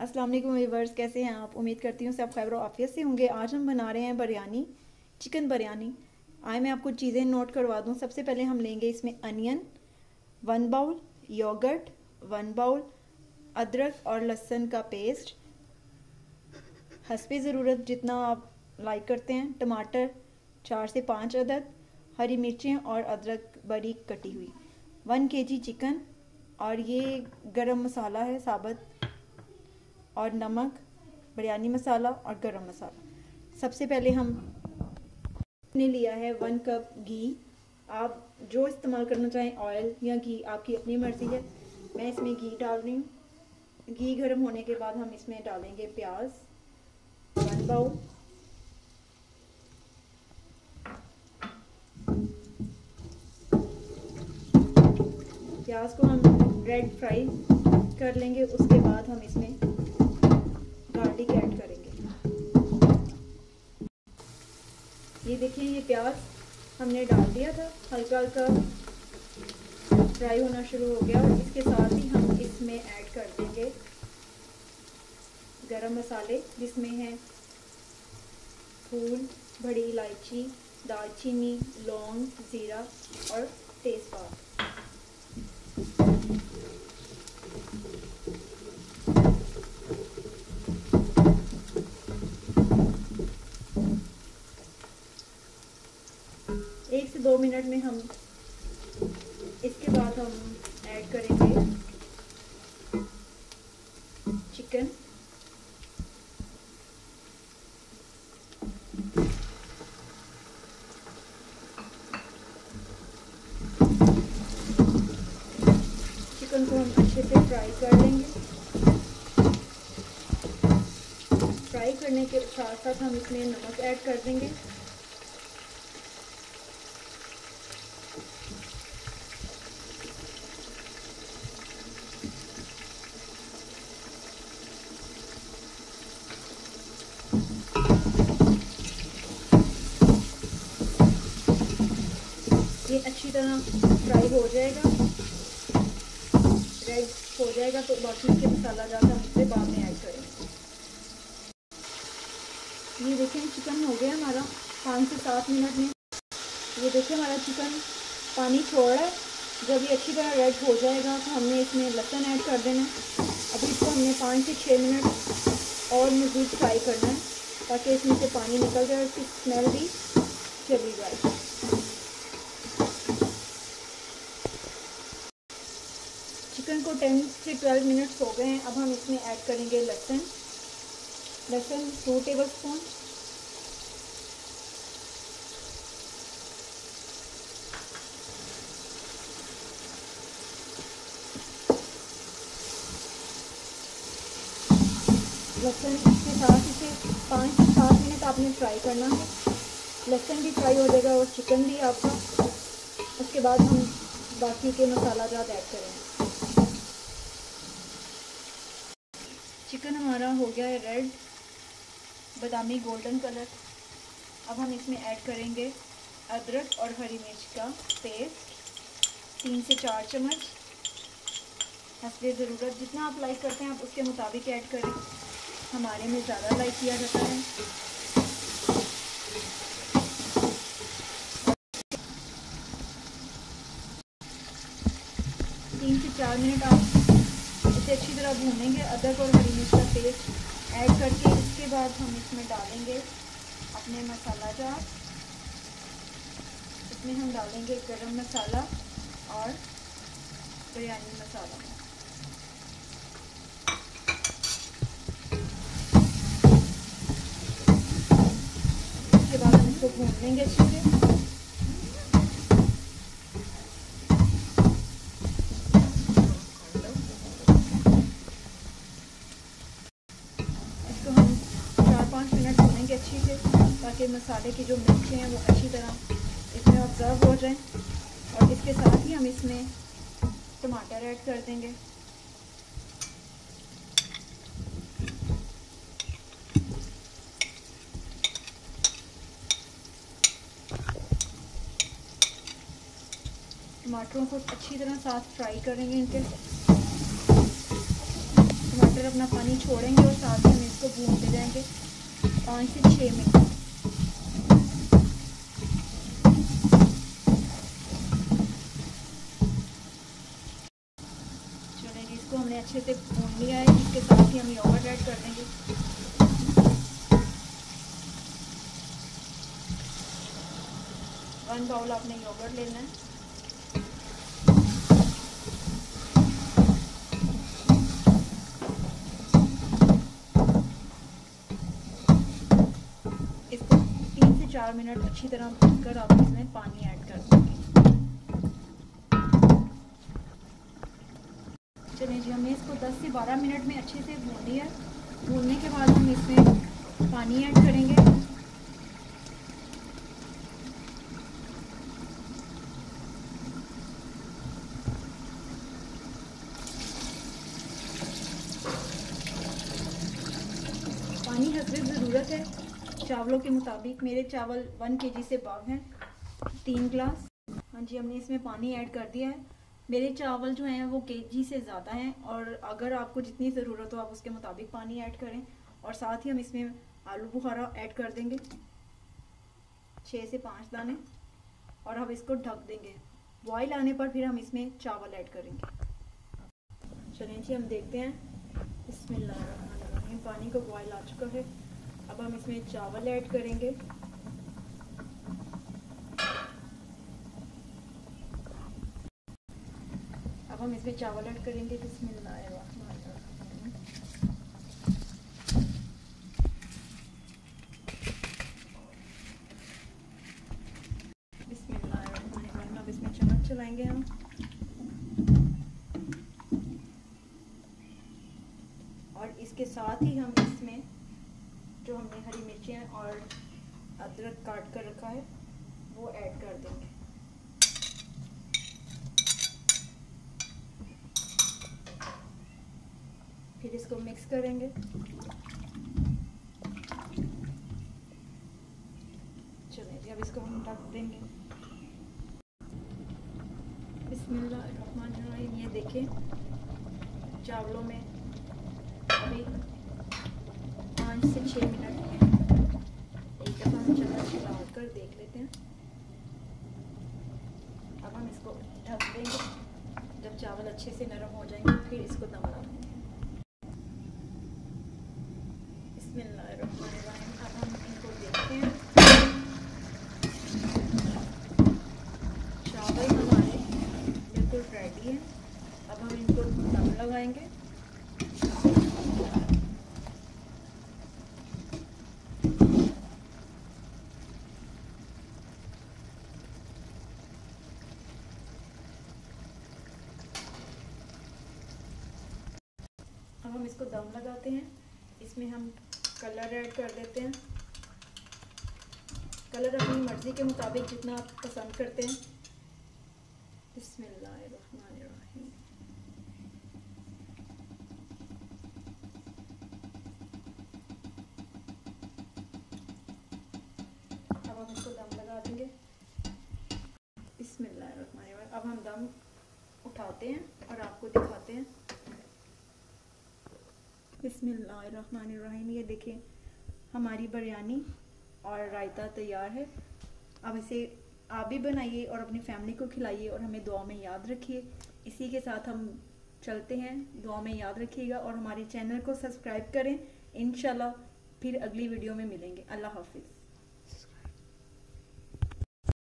अस्सलाम वालेकुम व्यूअर्स, कैसे हैं आप? उम्मीद करती हूँ सब खैर आफियत से होंगे। आज हम बना रहे हैं बिरयानी, चिकन बिरयानी। आए मैं आपको चीज़ें नोट करवा दूँ। सबसे पहले हम लेंगे इसमें अनियन 1 बाउल, योगर्ट 1 बाउल, अदरक और लहसुन का पेस्ट हस्बे ज़रूरत जितना आप लाइक करते हैं, टमाटर 4 से 5 अदद, हरी मिर्चें और अदरक बारीक कटी हुई, 1 kg चिकन, और ये गरम मसाला है साबुत, और नमक, बिरयानी मसाला और गरम मसाला। सबसे पहले हमने लिया है 1 कप घी। आप जो इस्तेमाल करना चाहें, ऑयल या घी, आपकी अपनी मर्ज़ी है। मैं इसमें घी डाल रही हूँ। घी गर्म होने के बाद हम इसमें डालेंगे प्याज 1 बाउल, प्याज को हम रेड फ्राई कर लेंगे। उसके बाद हम इसमें गार्लिक ऐड करेंगे। ये देखिए, ये प्याज हमने डाल दिया था, हल्का हल्का फ्राई होना शुरू हो गया। और इसके साथ ही हम इसमें ऐड कर देंगे गरम मसाले, जिसमें हैं फूल, बड़ी इलायची, दालचीनी, लौंग, ज़ीरा और तेज़पात। एक से 2 मिनट में हम इसके बाद हम ऐड करेंगे चिकन। चिकन को हम अच्छे से फ्राई कर लेंगे। फ्राई करने के साथ साथ हम इसमें नमक ऐड कर देंगे। ये अच्छी तरह फ्राई हो जाएगा, रेड हो जाएगा, तो बाकी के मसाला जाता हम इससे बाद में ऐड करेंगे। ये देखें, चिकन हो गया हमारा 5 से 7 मिनट में। ये देखिए, हमारा चिकन पानी छोड़ रहा है। जब ये अच्छी तरह रेड हो जाएगा तो हमने इसमें लहसुन ऐड कर देना है। अभी इसको हमने 5 से 6 मिनट और मज़ीद फ्राई करना है, ताकि इसमें से पानी निकल जाए और इसकी स्मेल भी चली जाए। चिकन को 10 से 12 मिनट्स हो गए हैं। अब हम इसमें ऐड करेंगे लहसुन 2 टेबलस्पून, लहसुन के साथ इसे 5 से 7 मिनट आपने फ्राई करना है। लहसुन भी फ्राई हो जाएगा और चिकन भी आपका। उसके बाद हम बाकी के मसाला जात ऐड करेंगे। चिकन हमारा हो गया है रेड, बादामी गोल्डन कलर। अब हम इसमें ऐड करेंगे अदरक और हरी मिर्च का पेस्ट 3 से 4 चम्मच। हस्बे ज़रूरत जितना आप लाइक करते हैं आप उसके मुताबिक ऐड करें। हमारे में ज़्यादा लाइक किया जाता है। 3 से 4 मिनट आप इसे अच्छी तरह भूनेंगे। अदरक और हरी मिर्च का पेस्ट ऐड करके इसके बाद हम इसमें डालेंगे अपने मसाला जार। इसमें हम डालेंगे गरम मसाला और बिरयानी मसाला। इसके बाद हम इसको भून लेंगे अच्छे से। इसको हम 4-5 मिनट भूनेंगे अच्छी से, ताकि मसाले की जो मिर्चें हैं वो अच्छी तरह इसमें ऑब्जर्व हो जाएं। और इसके साथ ही हम इसमें टमाटर ऐड कर देंगे। टमाटरों को अच्छी तरह साथ फ्राई करेंगे। इनके टमाटर टमाटर अपना पानी छोड़ेंगे और साथ ही हम इसको भूनते जाएंगे 5 से 6 मिनट। चलिए जी, इसको हमने अच्छे से भून लिया है। इसके साथ ही हम योगर्ट ऐड कर देंगे। 1 बाउल आपने योगर्ट लेना है। इसको 3 से 4 मिनट अच्छी तरह भूनकर आप इसमें पानी ऐड कर देंगे। चलिए जी, हमने इसको 10 से 12 मिनट में अच्छे से भून लिया। भूनने के बाद हम इसमें पानी ऐड करेंगे। पानी हस्बे ज़रूरत है, चावलों के मुताबिक। मेरे चावल 1 kg से बाग हैं, 3 ग्लास। हाँ जी, हमने इसमें पानी ऐड कर दिया है। मेरे चावल जो हैं वो kg से ज़्यादा हैं, और अगर आपको जितनी ज़रूरत हो आप उसके मुताबिक पानी ऐड करें। और साथ ही हम इसमें आलू बुखारा ऐड कर देंगे, 6 से 5 दाने, और हम इसको ढक देंगे। बॉईल आने पर फिर हम इसमें चावल ऐड करेंगे। चलिए जी, हम देखते हैं। बिस्मिल्लाहिर्रहमानिर्रहीम। पानी को बॉईल आ चुका है। अब हम इसमें चावल ऐड करेंगे। अब हम इसमें चावल ऐड करेंगे। बिस्मिल्लाहिर्रहमानिर्रहीम। बिस्मिल्लाहिर्रहमानिर्रहीम। अब इसमें चम्मच चलाएंगे हम। और इसके साथ ही हम इसमें जो हमने हरी मिर्चियाँ और अदरक काट कर रखा है वो ऐड कर देंगे। फिर इसको मिक्स करेंगे। चलिए जी, अब इसको हम ढक देंगे। बिस्मिल्लाहिर्रहमानिर्रहीम। ये देखें, चावलों में अभी 5 से 6 मिनट हैं। एक दफ़ा हम चम्मच डाल कर देख लेते हैं। अब हम इसको ढक देंगे। जब चावल अच्छे से नरम हो जाएंगे फिर इसको दम लगाएंगे। बिस्मिल्लाहिर्रहमानिर्रहीम। अब हम इनको देखते हैं। चावल हमारे बिल्कुल रेडी है। अब हम इनको दम लगाएंगे। अब हम इसको दम लगाते हैं। इसमें हम कलर ऐड कर देते हैं। कलर अपनी मर्ज़ी के मुताबिक जितना आप पसंद करते हैं। बिस्मिल्लाहिर्रहमानिर्रहीम। अब हम इसको दम लगा देंगे। बिस्मिल्लाहिर्रहमानिर्रहीम। अब हम दम उठाते हैं और आपको दिखाते हैं। बिस्मिल्लाहिर्रहमानिर्रहीम। ये देखिए, हमारी बिरयानी और रायता तैयार है। अब इसे आप भी बनाइए और अपनी फैमिली को खिलाइए और हमें दुआ में याद रखिए। इसी के साथ हम चलते हैं। दुआ में याद रखिएगा और हमारे चैनल को सब्सक्राइब करें। इंशाल्लाह फिर अगली वीडियो में मिलेंगे। अल्लाह हाफिज़।